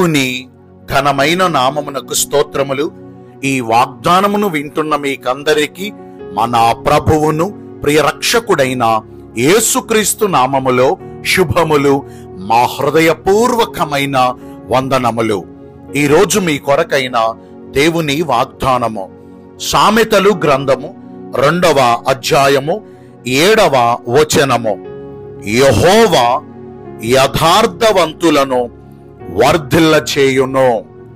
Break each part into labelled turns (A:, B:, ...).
A: దేవుని ఘనమైన నామమునకు స్తోత్రములు. ఈ వాగ్దానమును వింటున్న మీకందరికీ మన ప్రభువును ప్రియ రక్షకుడైన యేసుక్రీస్తు నామములో శుభములు, మా హృదయపూర్వకమైన వందనములు. ఈరోజు మీ కొరకైన దేవుని వాగ్దానము సామెతలు గ్రంథము 2వ అధ్యాయము 7వ వచనము. యెహోవా యథార్థవంతులను వర్ధిల్ల చేయును.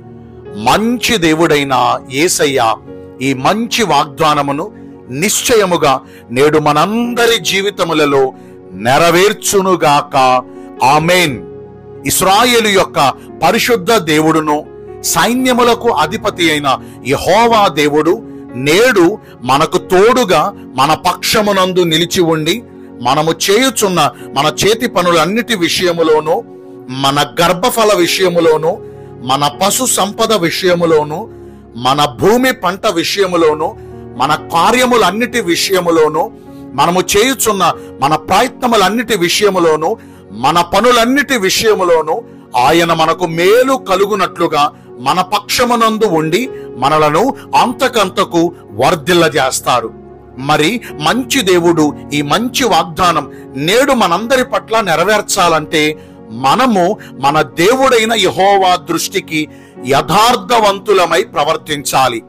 A: మంచి దేవుడైన యేసయ్య ఈ మంచి వాగ్దానమును నిశ్చయముగా నేడు మనందరి జీవితములలో నెరవేర్చునుగాక. ఆమేన్. ఇశ్రాయేలు యొక్క పరిశుద్ధ దేవుడును సైన్యములకు అధిపతి అయిన యెహోవా దేవుడు నేడు మనకు తోడుగా మన పక్షమునందు నిలిచి ఉండి మనము చేయుచున్న మన చేతి పనులన్నిటి విషయములోను, మన గర్భఫల విషయములోను, మన పశు సంపద విషయములోను, మన భూమి పంట విషయములోను, మన కార్యములన్నిటి విషయములోను, మనము చేయుచున్న మన ప్రయత్నములన్నిటి విషయములోను, మన పనులన్నిటి విషయములోను ఆయన మనకు మేలు కలుగునట్లుగా మన పక్షమునందు ఉండి మనలను అంతకంతకు వర్ధిల్లజేస్తారు. మరి మంచి దేవుడు ఈ మంచి వాగ్దానం నేడు మనందరి పట్ల నెరవేర్చాలంటే మనము మన దేవుడైన యెహోవా దృష్టికి యథార్థవంతులమై ప్రవర్తించాలి.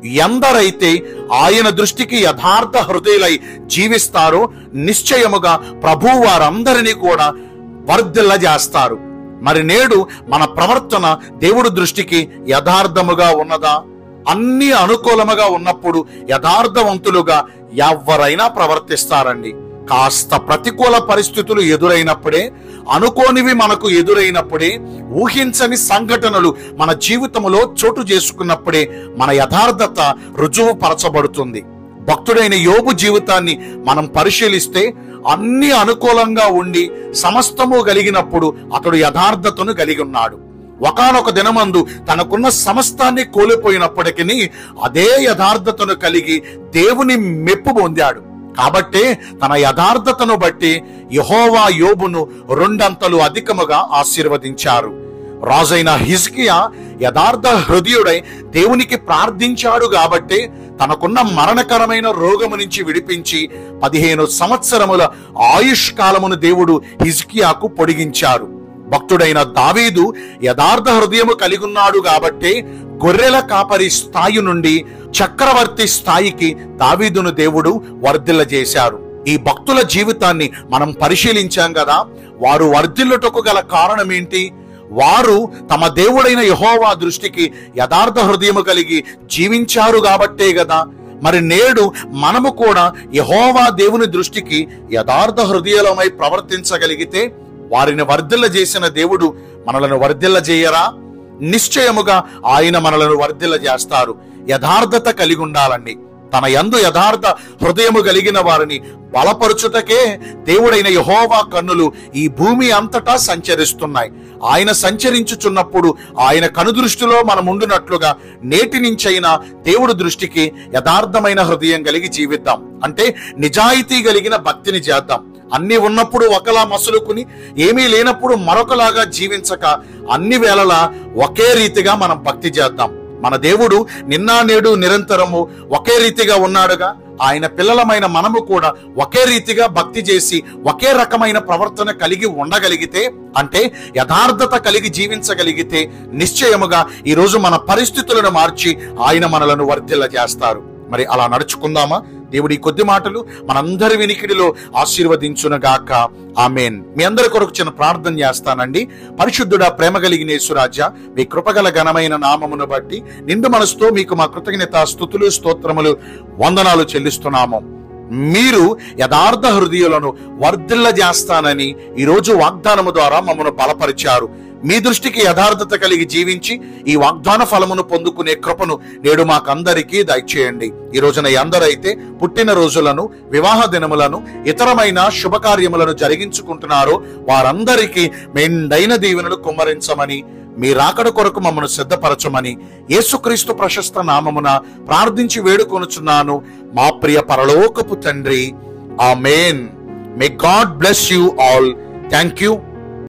A: ఎందరైతే ఆయన దృష్టికి యథార్థ హృదయులై జీవిస్తారో నిశ్చయముగా ప్రభువు వారందరినీ కూడా వర్ధిల్లజేస్తారు. మరి నేడు మన ప్రవర్తన దేవుడి దృష్టికి యథార్థముగా ఉన్నదా? అన్ని అనుకూలముగా ఉన్నప్పుడు యథార్థవంతులుగా ఎవరైనా ప్రవర్తిస్తారండి. కాస్త ప్రతికూల పరిస్థితులు ఎదురైనప్పుడే, అనుకోనివి మనకు ఎదురైనప్పుడే, ఊహించని సంఘటనలు మన జీవితంలో చోటు చేసుకున్నప్పుడే మన యథార్థత రుజువు పరచబడుతుంది. భక్తుడైన యోబు జీవితాన్ని మనం పరిశీలిస్తే అన్ని అనుకూలంగా ఉండి సమస్తము కలిగినప్పుడు అతడు యథార్థతను కలిగి ఉన్నాడు. ఒకానొక దినమందు తనకున్న సమస్తాన్ని కోల్పోయినప్పటికీ అదే యథార్థతను కలిగి దేవుని మెప్పు పొందాడు. కాబట్టే తన యథార్థతను బట్టి యెహోవా యోబును 2 అంతలు అధికముగా ఆశీర్వదించారు. రాజైన హిజ్కియా యథార్థ హృదయుడై దేవునికి ప్రార్థించాడు కాబట్టి తనకున్న మరణకరమైన రోగము నుంచి విడిపించి 15 సంవత్సరముల ఆయుష్ కాలమును దేవుడు హిజ్కియాకు పొడిగించారు. భక్తుడైన దావీదు యథార్థ హృదయము కలిగి ఉన్నాడు కాబట్టి గొర్రెల కాపరి స్థాయి నుండి చక్రవర్తి స్థాయికి దావీదును దేవుడు వర్ధిల్లజేశారు. ఈ భక్తుల జీవితాన్ని మనం పరిశీలించాం కదా. వారు వర్ధిల్లుటకు గల కారణం ఏంటి? వారు తమ దేవుడైన యెహోవా దృష్టికి యథార్థ హృదయము కలిగి జీవించారు కాబట్టే కదా. మరి నేడు మనము కూడా యెహోవా దేవుని దృష్టికి యథార్థ హృదయమై ప్రవర్తించగలిగితే వారిని వర్ధిల్ల చేసిన దేవుడు మనలను వర్ధిల్ల చేయరా? నిశ్చయముగా ఆయన మనలను వర్ధిల్ల చేస్తారు. యథార్థత కలిగి ఉండాలండి. తన యందు యథార్థ హృదయము కలిగిన వారిని బలపరుచుటకే దేవుడైన యెహోవా కన్నులు ఈ భూమి అంతటా సంచరిస్తున్నాయి. ఆయన సంచరించుచున్నప్పుడు ఆయన కనుదృష్టిలో మనం ఉండునట్లుగా నేటి నుంచైనా దేవుడి దృష్టికి యథార్థమైన హృదయం కలిగి జీవిద్దాం. అంటే నిజాయితీ కలిగిన భక్తిని చేద్దాం. అన్ని ఉన్నప్పుడు ఒకలా మసులుకుని, ఏమీ లేనప్పుడు మరొకలాగా జీవించక అన్ని వేళలా ఒకే రీతిగా మనం భక్తి చేద్దాం. మన దేవుడు నిన్న నేడు నిరంతరము ఒకే రీతిగా ఉన్నాడుగా. ఆయన పిల్లలమైన మనము కూడా ఒకే రీతిగా భక్తి చేసి ఒకే రకమైన ప్రవర్తన కలిగి ఉండగలిగితే, అంటే యథార్థత కలిగి జీవించగలిగితే నిశ్చయముగా ఈరోజు మన పరిస్థితులను మార్చి ఆయన మనలను వర్ధిల్ల చేస్తారు. మరి అలా నడుచుకుందామా? దేవుడి కొద్ది మాటలు మనందరి వినికిడిలో ఆశీర్వదించునుగాక. ఆమేన్. మీ అందరి కొరకు చిన్న ప్రార్థన చేస్తానండి. పరిశుద్ధుడా, ప్రేమ కలిగిన యేసురాజా, మీ కృపగల ఘనమైన నామమును బట్టి నిండు మనసుతో మీకు మా కృతజ్ఞత స్తుతులు స్తోత్రములు వందనాలు చెల్లిస్తున్నాము. మీరు యథార్థ హృదయులను వర్ధిల్ల చేస్తానని ఈరోజు వాగ్దానము ద్వారా మమ్మను బలపరిచారు. మీ దృష్టికి యథార్థత కలిగి జీవించి ఈ వాగ్దాన ఫలమును పొందుకునే కృపను నేడు మాకందరికీ దయచేయండి. ఈ రోజున ఎందరైతే పుట్టిన రోజులను, వివాహ దినములను, ఇతరమైన శుభకార్యములను జరిగించుకుంటున్నారో వారందరికీ మెండైన దీవెనలు కుమ్మరించమని, మీ రాకడ కొరకు మమ్మను సిద్ధపరచమని యేసుక్రీస్తు ప్రశస్త నామమున ప్రార్థించి వేడుకొనుచున్నాను మా ప్రియ పరలోకపు తండ్రి. Amen. May God bless you all. Thank you.